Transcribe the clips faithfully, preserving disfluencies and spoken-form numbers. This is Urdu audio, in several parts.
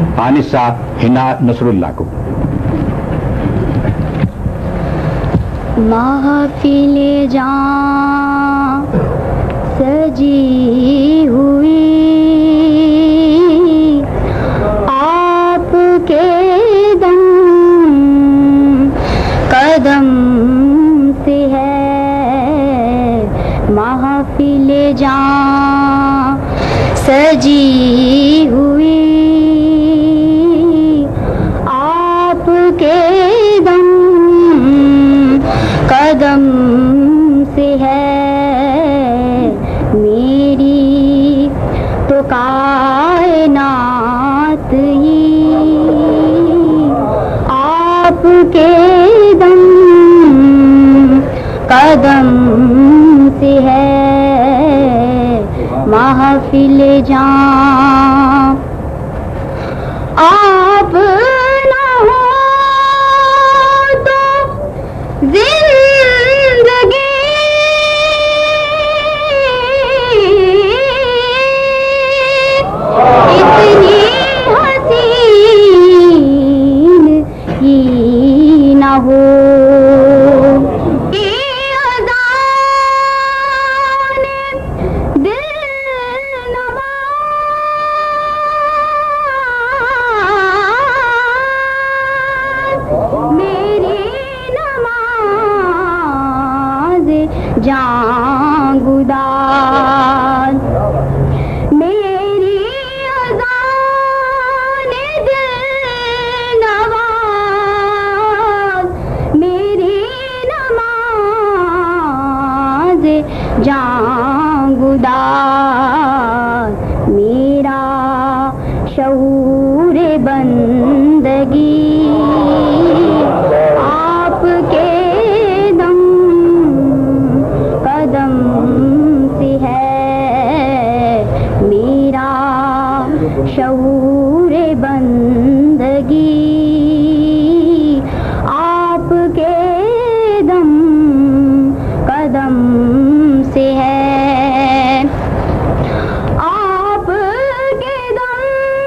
آنسہ حنا نصر اللہ کو۔ محفل جان سجی ہوئی آپ کے دم قدم سے ہے، محفل جان سجی ہوئی آپ کے دم قدم سے ہے، میری تو کائنات ہی آپ کے دم قدم سے ہے، محفل جان آپ نہ ہو تو زندگی اتنی حسین ہی نہ ہو، جان گداز میری اذان دل نواز، میری نماز جان گداز، میرا شعور بندگی آپ کے شعور بندگی آپ کے دم قدم سے ہے، آپ کے دم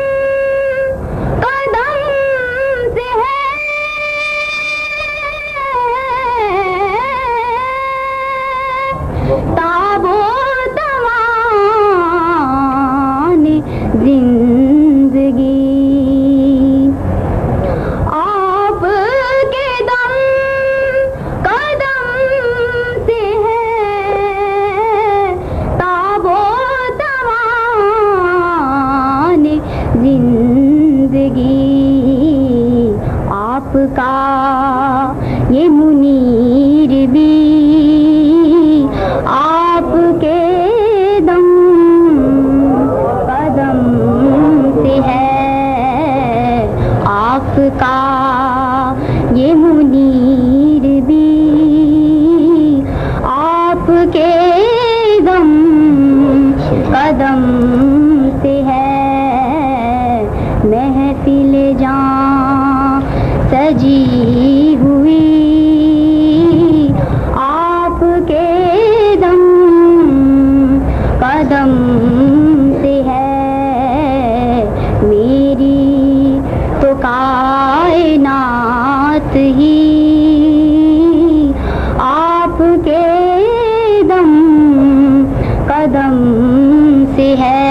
قدم سے ہے، تاب و توان زندگی آپ کے دم قدم سے ہے، تاب و توان زندگی آپ کا یہ منیر بھی آپ کے دم قدم سے ہے، آپ کا یہ منیر بھی آپ کے دم قدم سے ہے، محفل جان سجی ہوئی آپ کے دم قدم سے ہے، میری تو کائنات ہی آپ کے دم قدم سے ہے،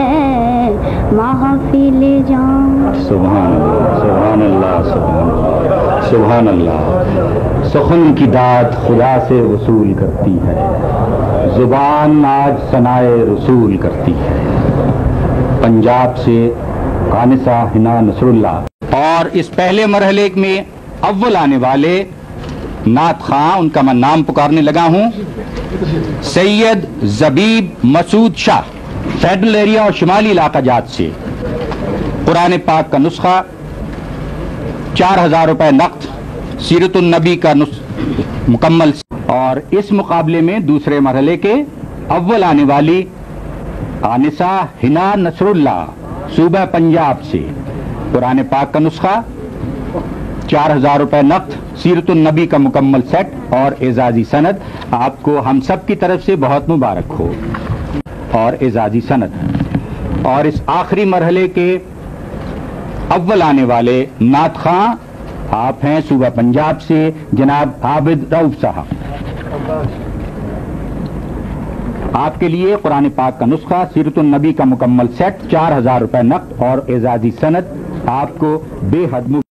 محفل جان سبحان اللہ سبحان اللہ سبحان اللہ۔ سخن کی داد خدا سے وصول کرتی ہے، زبان آج ثنائے رسول کرتی ہے۔ پنجاب سے آنسہ حنا نصر اللہ۔ اور اس پہلے مرحلے میں اول آنے والے نعت خواں، ان کا میں نام پکارنے لگا ہوں، سید زبیب مسعود شاہ، فیڈرل ایریا اور شمالی علاقہ جات سے۔ قرآن پاک کا نسخہ، چار ہزار روپے نقد، سیرت النبی کا مکمل۔ اور اس مقابلے میں دوسرے مرحلے کے اول آنے والی آنسہ حنا نصر اللہ، صوبہ پنجاب سے، قرآن پاک کا نسخہ، چار ہزار روپے نقد، سیرت النبی کا مکمل سیٹ اور اعزازی سند۔ آپ کو ہم سب کی طرف سے بہت مبارک ہو اور اعزازی سند۔ اور اس آخری مرحلے کے اول آنے والے نعت خواں آپ ہیں صوبہ پنجاب سے جناب عابد رؤف صاحب. آپ کے لیے قرآن پاک کا نسخہ سیرت النبی کا مکمل سیٹ چار ہزار روپے نقد اور اعزازی سند آپ کو بے حد